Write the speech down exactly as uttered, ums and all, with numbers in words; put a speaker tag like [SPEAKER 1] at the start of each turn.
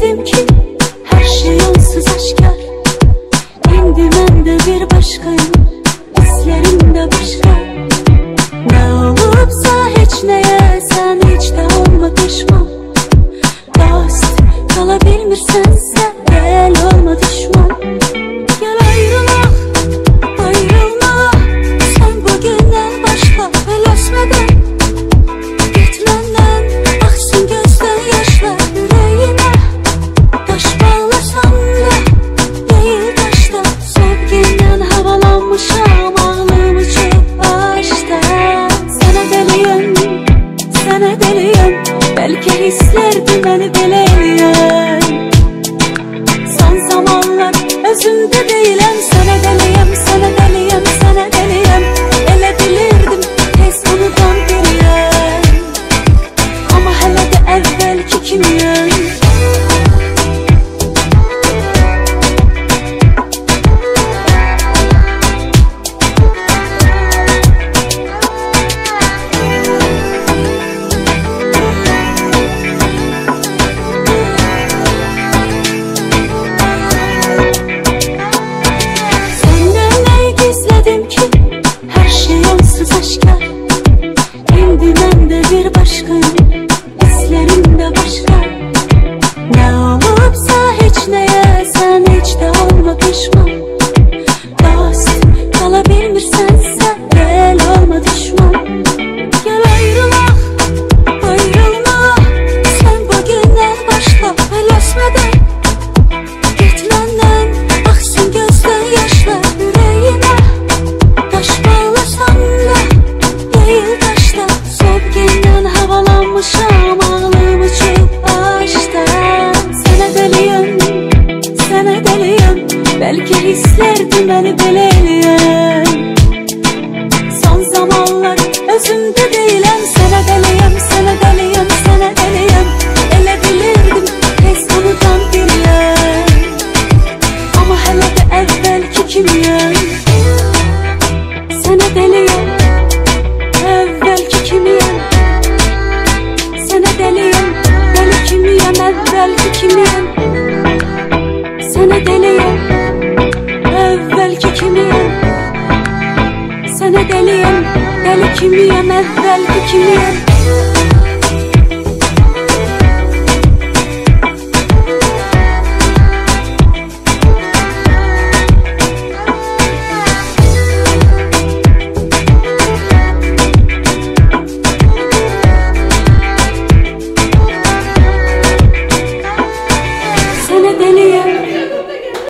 [SPEAKER 1] gizledim ki her şey onsuz aşkar. İndi mən də bir başkayım, hislerim de başka. Ne olubsa heç neye sen hiç de olma pişman. Dost kala bilmirsənsə gel olma düşman. Gel ayrılaq, ayrılmaq, sen bugündən başqa eləsmədən. Git məndən, axsın gözdən yaşlar ürəyinə. Daş bağlasan da, deyil daşda. Sevgindən havalanmışam, ağlım uçub başda. Sənə deliyəm, sənə deliyəm, bəlkə hisslərdi məni belə eləyən. Son zamanlar özümdə deyiləm, sənə deliyəm, sənə deliyəm, sənə deliyəm. Elə bilirdim tez unudan biriyəm, amma hələ də əvvəlki kimiyəm. Belki hislerdi beni belə eləyən. Son zamanlar özümdə deyiləm, sənə deliyəm, sənə deliyəm, sənə deliyəm. Elə bilirdim tez unudan biriyəm, amma hələ də əvvəlki kimiyəm. Sənə deliyəm, əvvəlki kimiyəm. Sənə deliyəm, deli kimiyəm, əvvəlki kimiyəm. Sənə deliyəm, əvvəlki kimiyəm. Sənə deliyəm, deli kimiyəm, əvvəlki kimiyəm.